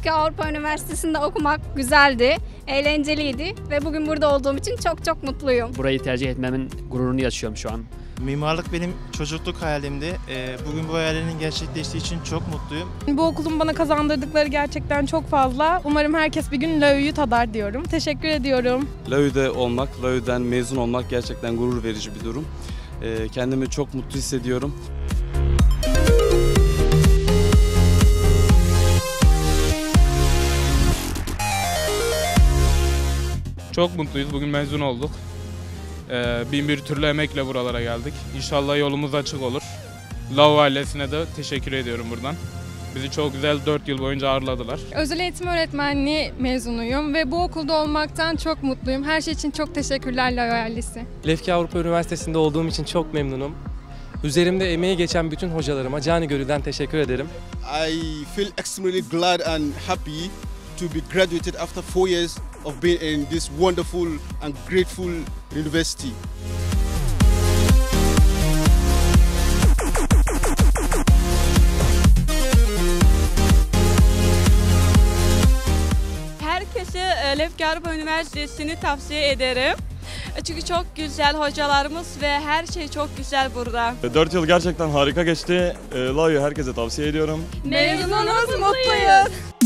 Lefke Avrupa Üniversitesi'nde okumak güzeldi, eğlenceliydi ve bugün burada olduğum için çok mutluyum. Burayı tercih etmemin gururunu yaşıyorum şu an. Mimarlık benim çocukluk hayalimdi. Bugün bu hayalimin gerçekleştiği için çok mutluyum. Bu okulun bana kazandırdıkları gerçekten çok fazla. Umarım herkes bir gün LAÜ'yü tadar diyorum. Teşekkür ediyorum. LAÜ'de olmak, LAÜ'den mezun olmak gerçekten gurur verici bir durum. Kendimi çok mutlu hissediyorum. Çok mutluyuz. Bugün mezun olduk. Bin bir türlü emekle buralara geldik. İnşallah yolumuz açık olur. LAÜ ailesine de teşekkür ediyorum buradan. Bizi çok güzel 4 yıl boyunca ağırladılar. Özel eğitim öğretmenliği mezunuyum ve bu okulda olmaktan çok mutluyum. Her şey için çok teşekkürler LAÜ ailesi. Lefke Avrupa Üniversitesi'nde olduğum için çok memnunum. Üzerimde emeği geçen bütün hocalarıma canı gönülden teşekkür ederim. I feel extremely glad and happy to be graduated after 4 years of being in this wonderful and grateful university. Herkese Lefke Avrupa Üniversitesi'ni tavsiye ederim. Çünkü çok güzel hocalarımız ve her şey çok güzel burada. 4 yıl gerçekten harika geçti. LAÜ'yü herkese tavsiye ediyorum. Mezunuz mutluyuz.